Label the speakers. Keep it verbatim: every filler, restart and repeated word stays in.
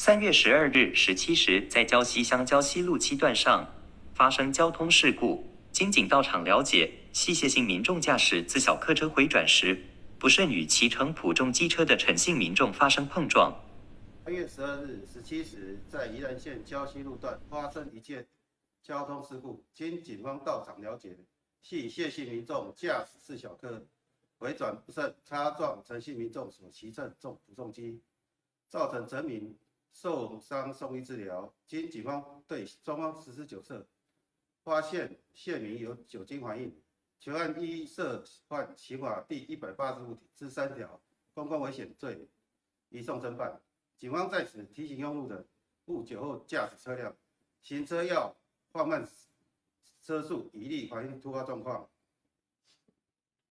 Speaker 1: 三月十二日十七时，在礁溪乡礁溪路七段上发生交通事故。经警到场了解，系谢姓民众驾驶自小客车回转时，不慎与骑乘普重机车的陈姓民众发生碰撞。
Speaker 2: 三月十二日十七时，在宜兰县礁溪路段发生一件交通事故，经警方到场了解，系谢姓民众驾驶自小客回转不慎擦撞陈姓民众所骑乘重普重机，造成陈民受伤送医治疗。经警方对双方实施酒测，发现谢民有酒精反应，全案依涉犯刑法第一百八十五之三条公共危险罪移送侦办。警方在此提醒用路的，勿酒后驾驶车辆，行车要放慢车速，以利反映突发状况。